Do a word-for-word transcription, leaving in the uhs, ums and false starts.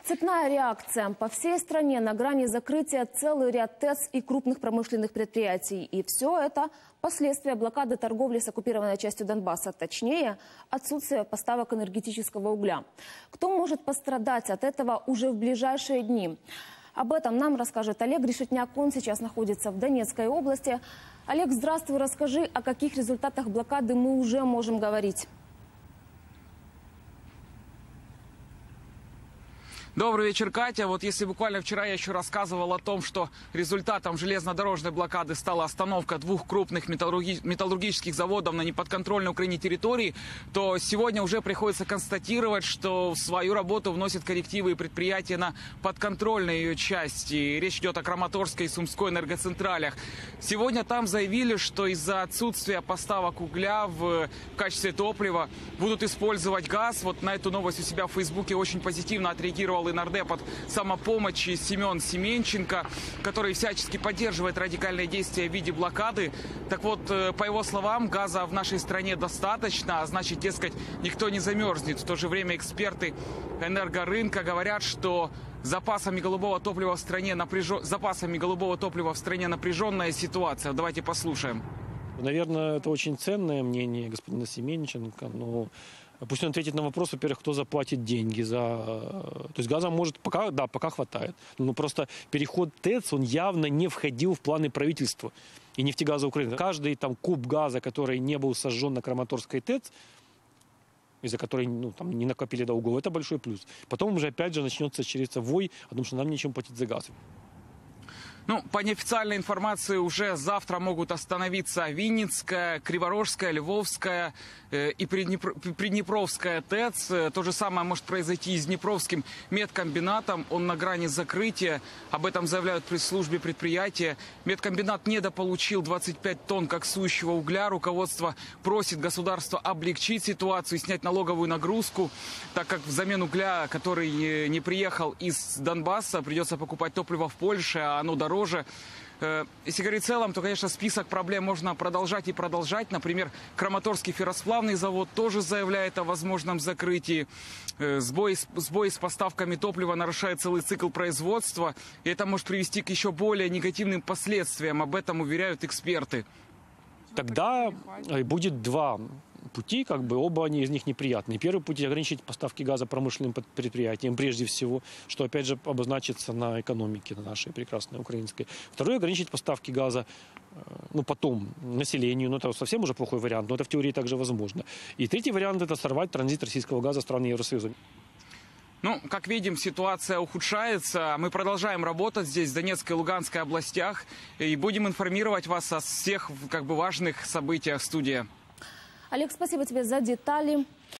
Цепная реакция. По всей стране на грани закрытия целый ряд ТЭЦ и крупных промышленных предприятий. И все это последствия блокады торговли с оккупированной частью Донбасса. Точнее, отсутствие поставок энергетического угля. Кто может пострадать от этого уже в ближайшие дни? Об этом нам расскажет Олег Решетняк. Он сейчас находится в Донецкой области. Олег, здравствуй. Расскажи, о каких результатах блокады мы уже можем говорить. Добрый вечер, Катя. Вот если буквально вчера я еще рассказывал о том, что результатом железнодорожной блокады стала остановка двух крупных металлурги... металлургических заводов на неподконтрольной Украине территории, то сегодня уже приходится констатировать, что в свою работу вносят коррективы и предприятия на подконтрольной ее части. Речь идет о Краматорской и Сумской энергоцентралях. Сегодня там заявили, что из-за отсутствия поставок угля в качестве топлива будут использовать газ. Вот на эту новость у себя в Фейсбуке очень позитивно отреагировал и нардеп от самопомощи Семен Семенченко, который всячески поддерживает радикальные действия в виде блокады. Так вот, по его словам, газа в нашей стране достаточно, а значит, дескать, никто не замерзнет. В то же время эксперты энергорынка говорят, что запасами голубого топлива в стране напряж... запасами голубого топлива в стране напряженная ситуация. Давайте послушаем. Наверное, это очень ценное мнение господина Семенченко, но пусть он ответит на вопрос, во-первых, кто заплатит деньги за... То есть газа может пока, да, пока хватает. Но просто переход ТЭЦ, он явно не входил в планы правительства и нефтегаза Украины. Каждый там куб газа, который не был сожжен на Краматорской ТЭЦ, из-за которой ну, там, не накопили долгов, это большой плюс. Потом уже опять же начнется череться вой о том, что нам нечем платить за газ. Ну, по неофициальной информации, уже завтра могут остановиться Винницкая, Криворожская, Львовская э, и Приднепр... Приднепровская ТЭЦ. То же самое может произойти и с Днепровским медкомбинатом. Он на грани закрытия. Об этом заявляют в пресс-службе предприятия. Медкомбинат недополучил двадцать пять тонн коксующего угля. Руководство просит государство облегчить ситуацию и снять налоговую нагрузку, так как взамен угля, который не приехал из Донбасса, придется покупать топливо в Польше, а оно дороже. Если говорить в целом, то, конечно, список проблем можно продолжать и продолжать. Например, Краматорский ферросплавный завод тоже заявляет о возможном закрытии. Сбой, сбой с поставками топлива нарушает целый цикл производства. И это может привести к еще более негативным последствиям. Об этом уверяют эксперты. Тогда будет два пути, как бы оба они из них неприятные. Первый путь — ограничить поставки газа промышленным предприятиям, прежде всего, что опять же обозначится на экономике на нашей прекрасной украинской. Второй — ограничить поставки газа, ну, потом населению, ну, это совсем уже плохой вариант, но это в теории также возможно. И третий вариант — это сорвать транзит российского газа в страны Евросоюза. Ну, как видим, ситуация ухудшается. Мы продолжаем работать здесь, в Донецкой и Луганской областях, и будем информировать вас о всех, как бы, важных событиях в студии. Олег, спасибо тебе за детали.